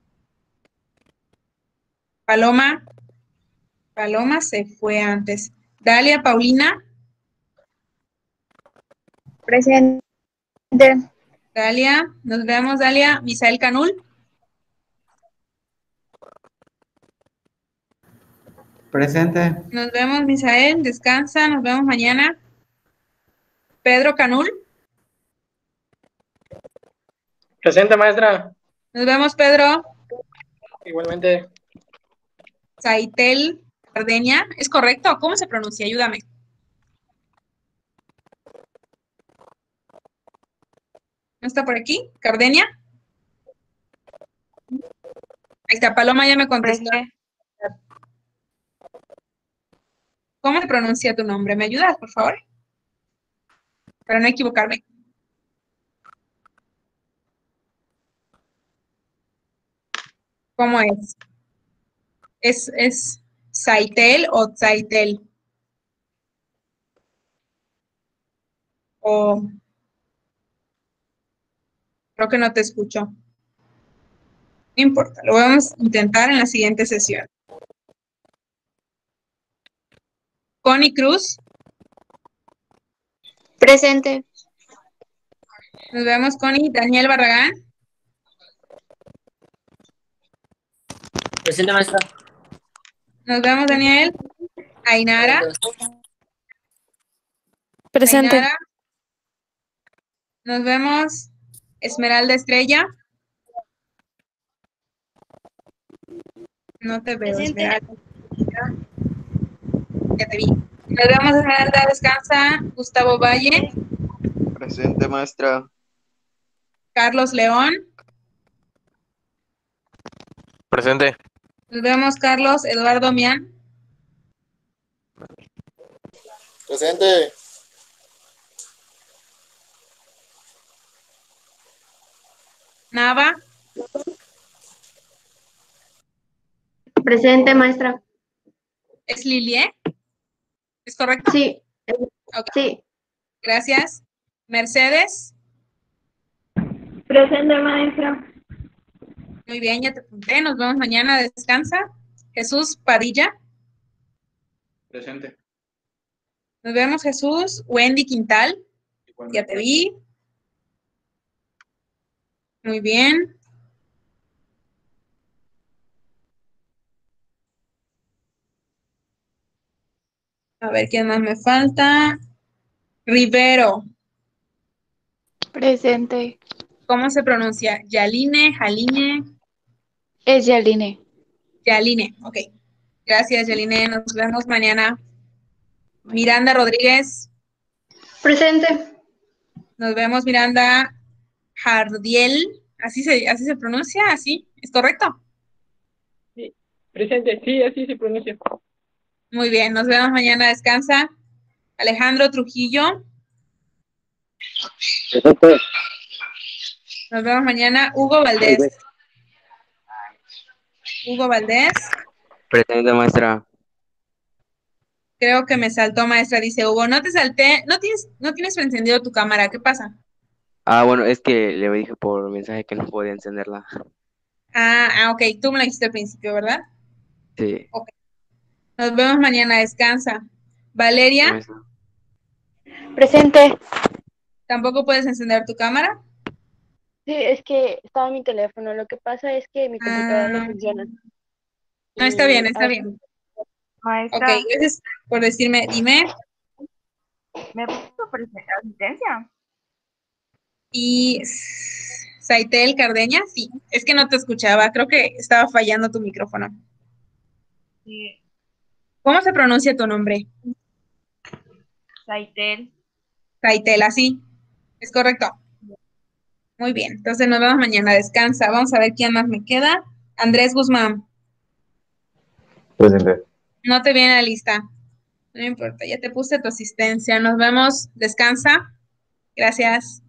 Paloma. Paloma se fue antes. Dalia Paulina. Presente. Dalia, nos vemos, Dalia. Misael Canul. Presente. Nos vemos, Misael. Descansa, nos vemos mañana. Pedro Canul. Presente, maestra. Nos vemos, Pedro. Igualmente. Saitel Cardeña. ¿Es correcto? ¿Cómo se pronuncia? Ayúdame. ¿No está por aquí? ¿Cardeña? Ahí está, Paloma ya me contestó. ¿Cómo se pronuncia tu nombre? ¿Me ayudas, por favor? Para no equivocarme. ¿Cómo es? ¿Es, es Saitel o Saitel? O creo que no te escucho. No importa, lo vamos a intentar en la siguiente sesión. Connie Cruz. Presente. Nos vemos, Connie. Daniel Barragán. Presente, maestra. Nos vemos, Daniel. Ainara. Presente. Ainara. Nos vemos. Esmeralda Estrella. No te veo, Presente. Esmeralda. Ya te vi. Nos vemos, Esmeralda. Descansa. Gustavo Valle. Presente, maestra. Carlos León. Presente. Nos vemos, Carlos. Eduardo Mian. Presente. Nava. Presente, maestra. ¿Es Lilie? ¿Es correcto? Sí. Ok. Sí. Gracias. Mercedes. Presente, maestra. Muy bien, ya te apunté. Nos vemos mañana. Descansa. Jesús Padilla. Presente. Nos vemos, Jesús. Wendy Quintal. Ya te vi. Muy bien. A ver, ¿quién más me falta? Rivero. Presente. ¿Cómo se pronuncia? Yaline, Jaline, Es Yaline. Yaline. Ok. Gracias, Yaline. Nos vemos mañana. Miranda Rodríguez. Presente. Nos vemos, Miranda Jardiel. ¿Así se, así se pronuncia? ¿Así? ¿Es correcto? Presente, sí, así se pronuncia. Muy bien, nos vemos mañana. Descansa. Alejandro Trujillo. Presente. Nos vemos mañana. Hugo Valdés. Hugo Valdés. Presente, maestra. Creo que me saltó, maestra, dice Hugo. No te salté, no tienes, no tienes encendido tu cámara. ¿Qué pasa? Ah, bueno, es que le dije por mensaje que no podía encenderla. Ah, ah, ok. Tú me lo dijiste al principio, ¿verdad? Sí. Ok. Nos vemos mañana. Descansa. Valeria, Maestra. Presente. ¿tampoco puedes encender tu cámara? Sí, es que estaba en mi teléfono. Lo que pasa es que mi computadora no Ah, funciona. no, está Y bien, está a- bien. Maestra, Ok, gracias por decirme. Dime. ¿me puso asistencia? Y Saitel Cardeña, sí. Es que no te escuchaba. Creo que estaba fallando tu micrófono. Sí. ¿Cómo se pronuncia tu nombre? Saitel. Saitel, así. Es correcto. Muy bien. Entonces nos vemos mañana. Descansa. Vamos a ver quién más me queda. Andrés Guzmán. Presente. No te viene la lista. No importa. Ya te puse tu asistencia. Nos vemos. Descansa. Gracias.